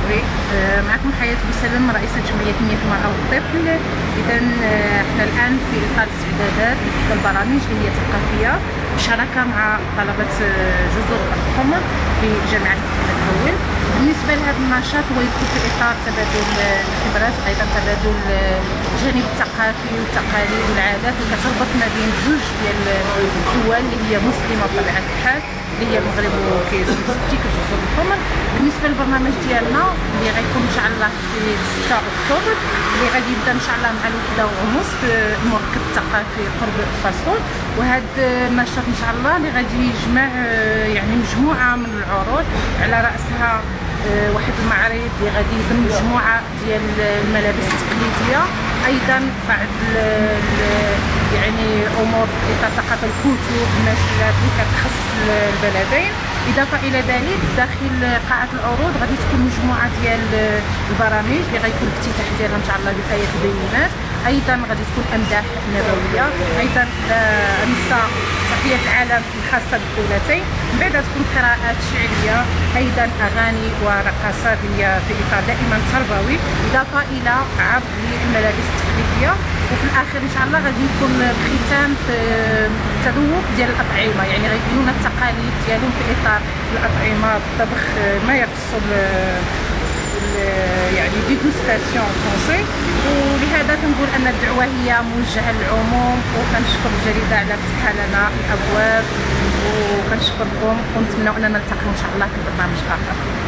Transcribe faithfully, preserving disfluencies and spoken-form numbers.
وي آه، معكم حياة بسلام رئيسة جمعية جمعية المرأة والطفل. إذا آه، احنا الآن في إطار الاستعدادات لإحدى البرامج اللي هي ثقافية بشراكة مع طلبة آه، جزر الحمر في جامعة الأول. بالنسبة لهذا النشاط هو يدخل في إطار تبادل آه، الخبرات وأيضا تبادل آه، الجانب الثقافي والتقاليد والعادات اللي كتربط ما بين زوج ديال الدول اللي هي مسلمة بطبيعة الحال اللي هي المغرب وكيزيد جزر الحمر. بالنسبه للبرنامج ديالنا اللي غيكون ان شاء الله في ستة اكتوبر اللي غادي يبدا ان شاء الله مع الوحده ونص في المركز الثقافي قرب فاصول، وهذا النشاط ان شاء الله اللي غادي يجمع يعني مجموعه من العروض على راسها واحد المعرض اللي غادي يضم مجموعه ديال الملابس التقليديه، ايضا بعض يعني امور اللي كتعلق بالكتب الماكلات اللي كتخص البلدين. اضافه الى ذلك داخل قاعه العروض غادي تكون مجموعه ديال البرامج اللي غيكون الافتتاح ديالها ان شاء الله بالايات البينات، ايضا غادي تكون امداح نبويه، ايضا نساء تحيه العالم الخاصه بالدولتين، من بعد تكون قراءات شعريه، ايضا اغاني ورقصات هي في اطار دائما تربوي، اضافه الى عرض للملابس التقليديه. وفي الاخر ان شاء الله غادي يكون الختام في التذوق ديال الاطعمه، يعني غيبينونا التقاليد ديالهم في اطار الاطعمه، الطبخ ما يخص يعني ديغوستاسيون فرونسي. ولهذا كنقول ان الدعوه هي موجهه للعموم، وكنشكر الجريده على فتحها لنا الابواب، وكنشكركم ونتمنى اننا نلتقيو ان شاء الله في برنامج اخر.